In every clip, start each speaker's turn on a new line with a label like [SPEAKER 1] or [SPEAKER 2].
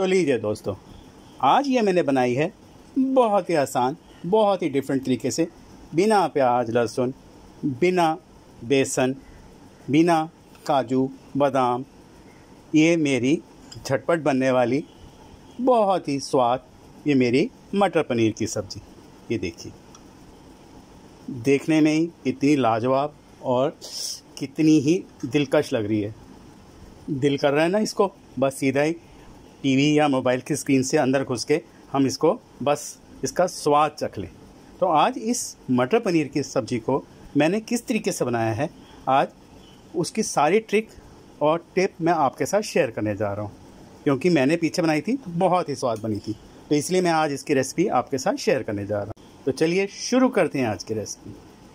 [SPEAKER 1] लीजिए दोस्तों, आज ये मैंने बनाई है बहुत ही आसान, बहुत ही डिफरेंट तरीके से, बिना प्याज लहसुन, बिना बेसन, बिना काजू बादाम। ये मेरी झटपट बनने वाली बहुत ही स्वाद, ये मेरी मटर पनीर की सब्ज़ी। ये देखिए, देखने में ही इतनी लाजवाब और कितनी ही दिलकश लग रही है। दिल कर रहा है ना इसको बस सीधा ही टीवी या मोबाइल की स्क्रीन से अंदर घुस के हम इसको बस इसका स्वाद चख लें। तो आज इस मटर पनीर की सब्ज़ी को मैंने किस तरीके से बनाया है, आज उसकी सारी ट्रिक और टिप मैं आपके साथ शेयर करने जा रहा हूँ। क्योंकि मैंने पीछे बनाई थी तो बहुत ही स्वाद बनी थी, तो इसलिए मैं आज इसकी रेसिपी आपके साथ शेयर करने जा रहा हूँ। तो चलिए शुरू करते हैं आज की recipe.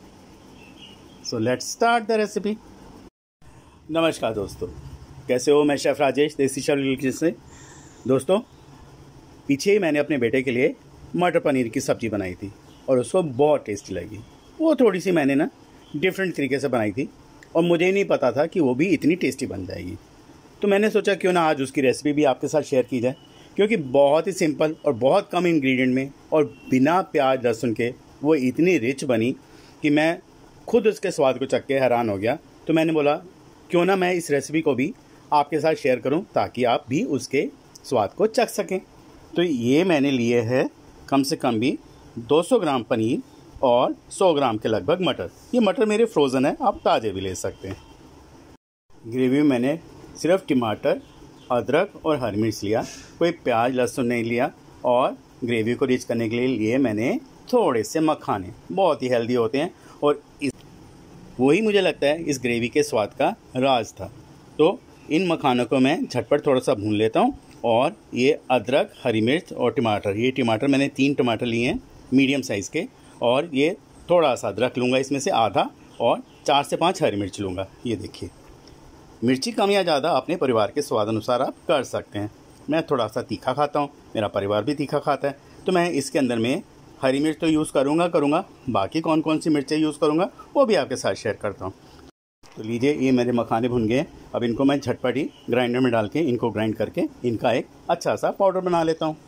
[SPEAKER 1] So let's start the recipe. नमस्कार दोस्तों, कैसे हो? मैं शेफ़ राजेश, देसी शेफ़ से। दोस्तों, पीछे ही मैंने अपने बेटे के लिए मटर पनीर की सब्ज़ी बनाई थी और उसको बहुत टेस्टी लगी। वो थोड़ी सी मैंने ना डिफरेंट तरीके से बनाई थी और मुझे नहीं पता था कि वो भी इतनी टेस्टी बन जाएगी। तो मैंने सोचा क्यों ना आज उसकी रेसिपी भी आपके साथ शेयर की जाए, क्योंकि बहुत ही सिंपल और बहुत कम इंग्रेडिएंट में और बिना प्याज लहसुन के वो इतनी रिच बनी कि मैं खुद उसके स्वाद को चख के हैरान हो गया। तो मैंने बोला क्यों ना मैं इस रेसिपी को भी आपके साथ शेयर करूं, ताकि आप भी उसके स्वाद को चख सकें। तो ये मैंने लिए है कम से कम भी 200 ग्राम पनीर और 100 ग्राम के लगभग मटर। ये मटर मेरे फ्रोज़न है, आप ताज़े भी ले सकते हैं। ग्रेवी में मैंने सिर्फ टमाटर, अदरक और हरी मिर्च लिया, कोई प्याज लहसुन नहीं लिया। और ग्रेवी को रिच करने के लिए मैंने थोड़े से मखाने, बहुत ही हेल्दी होते हैं और वही मुझे लगता है इस ग्रेवी के स्वाद का राज था। तो इन मखानों को मैं झटपट थोड़ा सा भून लेता हूँ। और ये अदरक, हरी मिर्च और टमाटर, ये टमाटर मैंने 3 टमाटर लिए हैं मीडियम साइज़ के, और ये थोड़ा सा अदरक लूँगा इसमें से आधा, और 4 से 5 हरी मिर्च लूँगा। ये देखिए, मिर्ची कम या ज़्यादा अपने परिवार के स्वाद अनुसार आप कर सकते हैं। मैं थोड़ा सा तीखा खाता हूँ, मेरा परिवार भी तीखा खाता है, तो मैं इसके अंदर में हरी मिर्च तो यूज़ करूँगा। बाकी कौन कौन सी मिर्चें यूज़ करूँगा वो भी आपके साथ शेयर करता हूँ। तो लीजिए, ये मेरे मखाने भुन गए। अब इनको मैं झटपट ही ग्राइंडर में डाल के इनको ग्राइंड करके इनका एक अच्छा सा पाउडर बना लेता हूँ।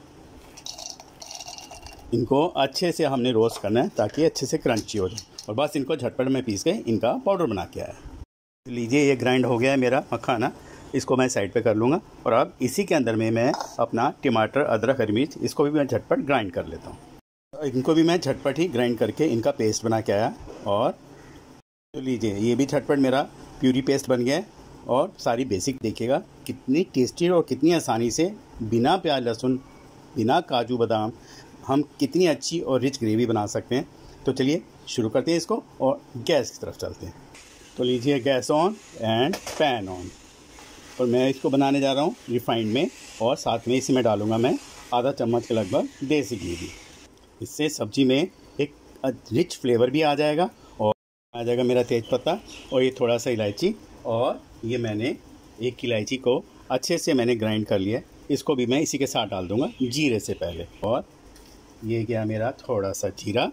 [SPEAKER 1] इनको अच्छे से हमने रोस्ट करना है ताकि अच्छे से क्रंची हो जाए, और बस इनको झटपट में पीस के इनका पाउडर बना के आया। तो लीजिए, ये ग्राइंड हो गया है मेरा मखाना, इसको मैं साइड पे कर लूँगा। और अब इसी के अंदर में मैं अपना टमाटर, अदरक, हरी मिर्च, इसको भी मैं झटपट ग्राइंड कर लेता हूँ। इनको भी मैं झटपट ही ग्राइंड करके इनका पेस्ट बना के आया। और तो लीजिए, ये भी झटपट मेरा प्यूरी पेस्ट बन गया है। और सारी बेसिक देखिएगा कितनी टेस्टी और कितनी आसानी से बिना प्याज लहसुन, बिना काजू बादाम हम कितनी अच्छी और रिच ग्रेवी बना सकते हैं। तो चलिए शुरू करते हैं इसको और गैस की तरफ चलते हैं। तो लीजिए, gas on and pan on. और मैं इसको बनाने जा रहा हूँ रिफाइंड में, और साथ में इसी में डालूँगा मैं आधा चम्मच के लगभग देसी घी भी। इससे सब्ज़ी में एक रिच फ्लेवर भी आ जाएगा, और आ जाएगा मेरा तेज़पत्ता और ये थोड़ा सा इलायची। और ये मैंने एक इलायची को अच्छे से मैंने ग्राइंड कर लिया है, इसको भी मैं इसी के साथ डाल दूँगा जीरे से पहले। और ये गया मेरा थोड़ा सा जीरा।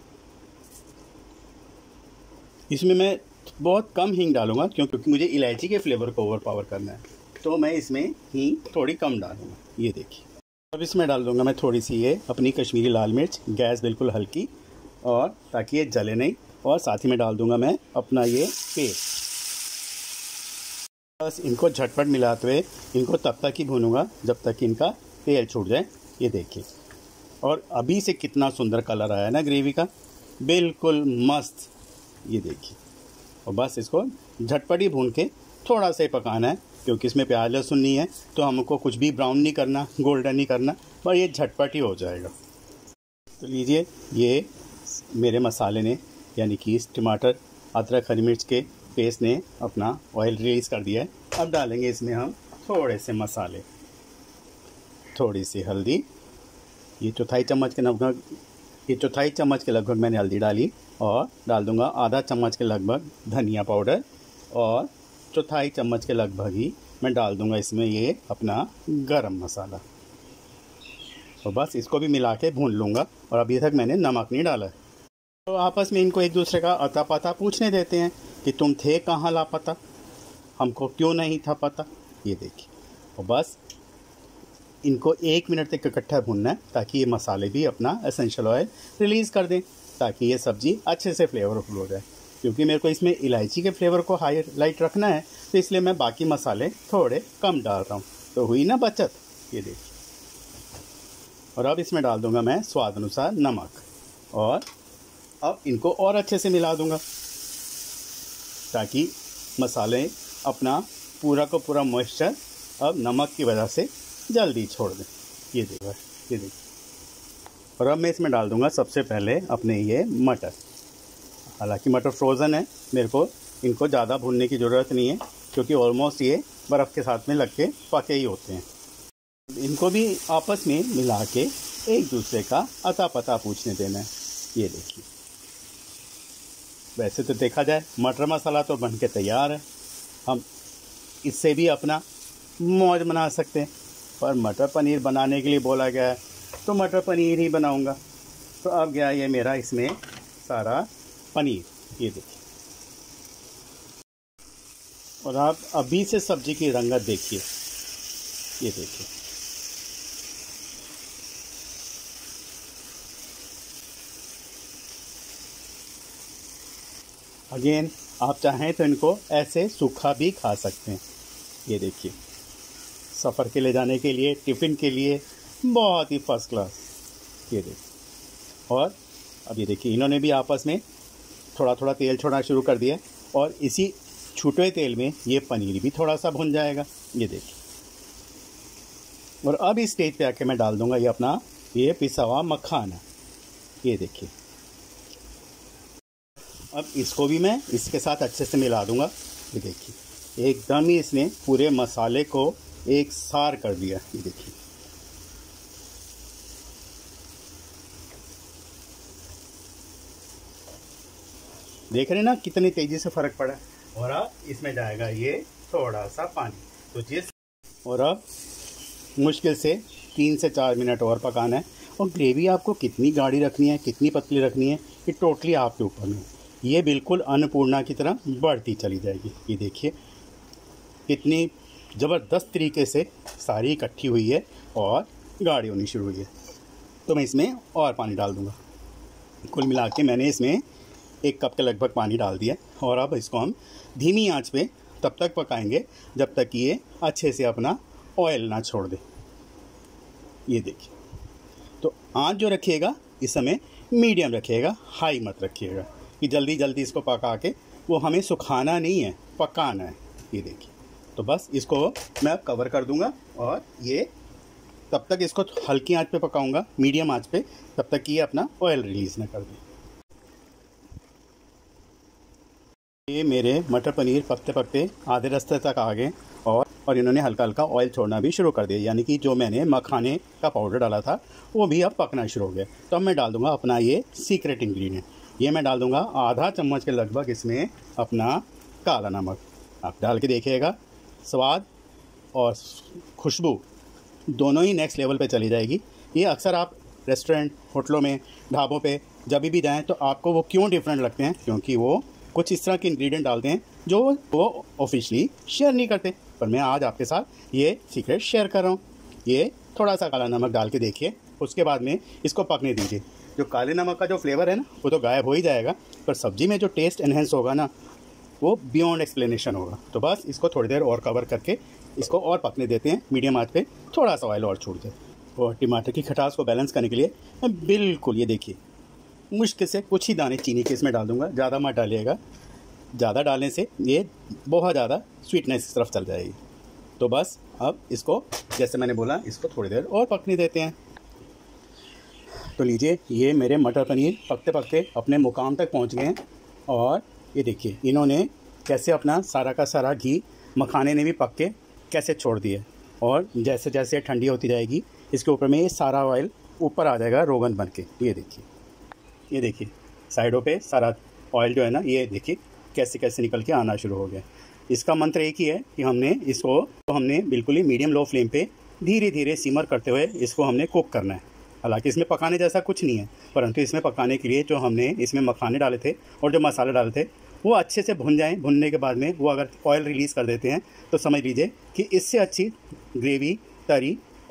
[SPEAKER 1] इसमें मैं बहुत कम हींग डालूँगा क्योंकि मुझे इलायची के फ्लेवर को ओवर पावर करना है, तो मैं इसमें हींग थोड़ी कम डालूँगा। ये देखिए, अब इसमें डाल दूँगा मैं थोड़ी सी ये अपनी कश्मीरी लाल मिर्च, गैस बिल्कुल हल्की, और ताकि ये जले नहीं। और साथ ही में डाल दूँगा मैं अपना ये पेस्ट। बस इनको झटपट मिलाते हुए इनको तब तक ही भूनूंगा जब तक इनका तेल छूट जाए। ये देखिए, और अभी से कितना सुंदर कलर आया है ना ग्रेवी का, बिल्कुल मस्त। ये देखिए, और बस इसको झटपट ही भून के थोड़ा सा ही पकाना है, क्योंकि इसमें प्याज लहसुन नहीं है, तो हमको कुछ भी ब्राउन नहीं करना, गोल्डन नहीं करना, पर ये झटपट ही हो जाएगा। तो लीजिए, ये मेरे मसाले ने, यानी कि इस टमाटर, अदरक, हरी मिर्च के पेस्ट ने अपना ऑयल रिलीज़ कर दिया है। अब डालेंगे इसमें हम थोड़े से मसाले, थोड़ी सी हल्दी, ये चौथाई चम्मच के लगभग मैंने हल्दी डाली। और डाल दूंगा आधा चम्मच के लगभग धनिया पाउडर, और चौथाई चम्मच के लगभग ही मैं डाल दूंगा इसमें ये अपना गरम मसाला। और बस इसको भी मिला के भून लूँगा। और अभी तक मैंने नमक नहीं डाला है। तो आपस में इनको एक दूसरे का अता पता पूछने देते हैं कि तुम थे कहाँ लापता, हमको क्यों नहीं था पता। ये देखिए, और बस इनको 1 मिनट तक इकट्ठा भूनना है ताकि ये मसाले भी अपना एसेंशियल ऑयल रिलीज़ कर दें, ताकि ये सब्ज़ी अच्छे से फ्लेवरफुल हो जाए। क्योंकि मेरे को इसमें इलायची के फ्लेवर को हाईलाइट रखना है, तो इसलिए मैं बाकी मसाले थोड़े कम डाल रहा हूँ। तो हुई ना बचत, ये देखिए। और अब इसमें डाल दूंगा मैं स्वाद अनुसार नमक, और अब इनको और अच्छे से मिला दूंगा ताकि मसाले अपना पूरा का पूरा मॉइस्चर अब नमक की वजह से जल्दी छोड़ दें। ये देखिए। और अब मैं इसमें डाल दूंगा सबसे पहले अपने ये मटर। हालांकि मटर फ्रोज़न है, मेरे को इनको ज़्यादा भूनने की ज़रूरत नहीं है क्योंकि ऑलमोस्ट ये बर्फ़ के साथ में लग के पके ही होते हैं। इनको भी आपस में मिला के एक दूसरे का अता पता पूछने देना है। ये देखिए, वैसे तो देखा जाए मटर मसाला तो बन के तैयार है, हम इससे भी अपना मौज बना सकते हैं, पर मटर पनीर बनाने के लिए बोला गया है तो मटर पनीर ही बनाऊंगा। तो अब गया ये मेरा इसमें सारा पनीर, ये देखिए। और आप अभी से सब्जी की रंगत देखिए, ये देखिए। अगेन आप चाहें तो इनको ऐसे सूखा भी खा सकते हैं। ये देखिए, सफ़र के ले जाने के लिए, टिफ़िन के लिए बहुत ही फर्स्ट क्लास। ये देखिए। और अब ये देखिए, इन्होंने भी आपस में थोड़ा थोड़ा तेल छोड़ना शुरू कर दिया, और इसी छूटे तेल में ये पनीर भी थोड़ा सा भुन जाएगा। ये देखिए। और अब इस स्टेज पे आके मैं डाल दूंगा ये अपना ये पिसा हुआ मखाना। ये देखिए। अब इसको भी मैं इसके साथ अच्छे से मिला दूंगा। ये देखिए, एकदम ही इसने पूरे मसाले को एक सार कर दिया। ये देखिए। देख रहे हैं ना कितनी तेजी से फ़र्क पड़ा। और अब इसमें जाएगा ये थोड़ा सा पानी, तो और अब मुश्किल से 3 से 4 मिनट और पकाना है। और ग्रेवी आपको कितनी गाढ़ी रखनी है, कितनी पतली रखनी है, ये टोटली आपके ऊपर में। ये बिल्कुल अन्नपूर्णा की तरह बढ़ती चली जाएगी। ये देखिए कितनी ज़बरदस्त तरीके से सारी इकट्ठी हुई है और गाढ़ी होनी शुरू हुई है। तो मैं इसमें और पानी डाल दूँगा। कुल मिला के मैंने इसमें 1 कप के लगभग पानी डाल दिया। और अब इसको हम धीमी आंच पे तब तक पकाएंगे जब तक ये अच्छे से अपना ऑयल ना छोड़ दे। ये देखिए। तो आंच जो रखिएगा इस समय मीडियम रखिएगा, हाई मत रखिएगा कि जल्दी जल्दी इसको पका के वो हमें सुखाना नहीं है, पकाना है। ये देखिए। तो बस इसको मैं अब कवर कर दूंगा और ये तब तक इसको हल्की आंच पे पकाऊंगा, मीडियम आंच पे, तब तक कि ये अपना ऑयल रिलीज़ ना कर दे। ये मेरे मटर पनीर पकते पकते आधे रास्ते तक आ गए और इन्होंने हल्का हल्का ऑयल छोड़ना भी शुरू कर दिया, यानी कि जो मैंने मखाने का पाउडर डाला था वो भी अब पकना शुरू हो गया। तो अब मैं डाल दूंगा अपना ये सीक्रेट इंग्रेडिएंट। ये मैं डाल दूंगा आधा चम्मच के लगभग इसमें अपना काला नमक। आप डाल के देखिएगा, स्वाद और खुशबू दोनों ही नेक्स्ट लेवल पे चली जाएगी। ये अक्सर आप रेस्टोरेंट, होटलों में, ढाबों पे जब भी जाएं तो आपको वो क्यों डिफरेंट लगते हैं, क्योंकि वो कुछ इस तरह के इंग्रेडिएंट डालते हैं जो वो ऑफिशियली शेयर नहीं करते। पर मैं आज आपके साथ ये सीक्रेट शेयर कर रहा हूँ। ये थोड़ा सा काला नमक डाल के देखिए, उसके बाद में इसको पकने दीजिए। जो काले नमक का जो फ्लेवर है ना वो तो गायब हो ही जाएगा, पर सब्जी में जो टेस्ट एनहेंस होगा ना वो बियॉन्ड एक्सप्लेनेशन होगा। तो बस इसको थोड़ी देर और कवर करके इसको और पकने देते हैं मीडियम आंच पे, थोड़ा सा ऑयल और छोड़ दें। और टमाटर की खटास को बैलेंस करने के लिए मैं बिल्कुल ये देखिए मुश्किल से कुछ ही दाने चीनी के इसमें डाल दूंगा, ज़्यादा मत डालिएगा। ज़्यादा डालने से ये बहुत ज़्यादा स्वीटनेस की तरफ चल जाएगी। तो बस अब इसको जैसे मैंने बोला इसको थोड़ी देर और पकने देते हैं। तो लीजिए, ये मेरे मटर पनीर पकते पकते अपने मुकाम तक पहुंच गए हैं। और ये देखिए इन्होंने कैसे अपना सारा का सारा घी मखाने ने भी पक के कैसे छोड़ दिए। और जैसे जैसे ठंडी होती जाएगी इसके ऊपर में ये सारा ऑयल ऊपर आ जाएगा रोगन बन के। ये देखिए साइडों पे सारा ऑयल जो है ना, ये देखिए कैसे कैसे निकल के आना शुरू हो गया। इसका मंत्र एक ही है कि हमने बिल्कुल ही मीडियम लो फ्लेम पे धीरे धीरे सिमर करते हुए इसको हमने कुक करना है। हालांकि इसमें पकाने जैसा कुछ नहीं है, परंतु इसमें पकाने के लिए जो हमने इसमें मखाने डाले थे और जो मसाले डाले थे वो अच्छे से भुन जाएं। भुनने के बाद में वो अगर ऑयल रिलीज़ कर देते हैं तो समझ लीजिए कि इससे अच्छी ग्रेवी, तरी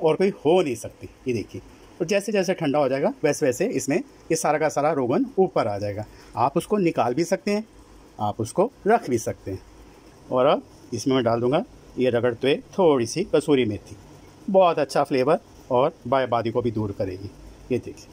[SPEAKER 1] और कोई हो नहीं सकती। ये देखिए, तो जैसे जैसे ठंडा हो जाएगा वैसे वैसे इसमें ये सारा का सारा रोगन ऊपर आ जाएगा। आप उसको निकाल भी सकते हैं, आप उसको रख भी सकते हैं। और अब इसमें मैं डाल दूंगा ये रगड़ते हुए थोड़ी सी कसूरी मेथी, बहुत अच्छा फ्लेवर और बादी को भी दूर करेगी। ये देखिए,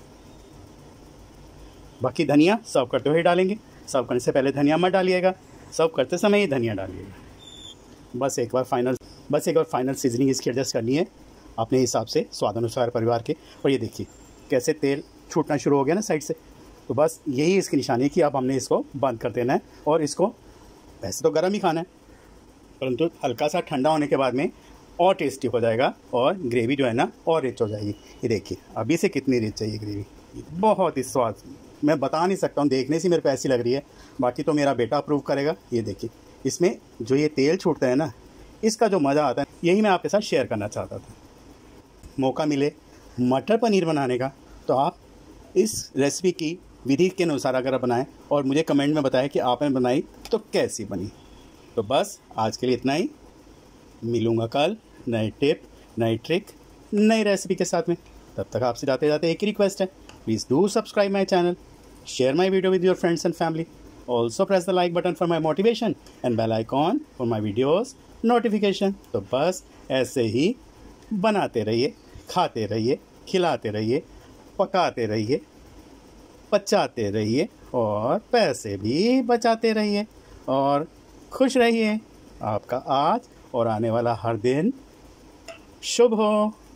[SPEAKER 1] बाकी धनिया सर्व करते हुए डालेंगे। सर्व करने से पहले धनिया मत डालिएगा, सर्व करते समय ही धनिया डालिएगा। बस एक बार फाइनल सीजनिंग इसकी एडजस्ट करनी है अपने हिसाब से, स्वाद अनुसार परिवार के। और ये देखिए कैसे तेल छूटना शुरू हो गया ना साइड से, तो बस यही इसकी निशानी है कि अब हमने इसको बंद कर देना है। और इसको वैसे तो गर्म ही खाना है, परंतु हल्का सा ठंडा होने के बाद में और टेस्टी हो जाएगा और ग्रेवी जो है ना और रिच हो जाएगी। ये देखिए अभी से कितनी रिच है ये ग्रेवी, बहुत ही स्वाद, मैं बता नहीं सकता हूँ, देखने से मेरे को ऐसी लग रही है, बाकी तो मेरा बेटा अप्रूव करेगा। ये देखिए इसमें जो ये तेल छूटता है ना, इसका जो मज़ा आता है, यही मैं आपके साथ शेयर करना चाहता था। मौका मिले मटर पनीर बनाने का तो आप इस रेसिपी की विधि के अनुसार अगर आप बनाएं और मुझे कमेंट में बताएं कि आपने बनाई तो कैसी बनी। तो बस आज के लिए इतना ही, मिलूँगा कल नए टिप, नई ट्रिक, नई रेसिपी के साथ में। तब तक आपसे जाते जाते एक ही रिक्वेस्ट है, please do subscribe my channel, share my video with your friends and family. Also press the like button for my motivation and bell icon for my videos notification. तो बस ऐसे ही बनाते रहिए, खाते रहिए, खिलाते रहिए, पकाते रहिए, पचाते रहिए और पैसे भी बचाते रहिए और खुश रहिए। आपका आज और आने वाला हर दिन शुभ हो।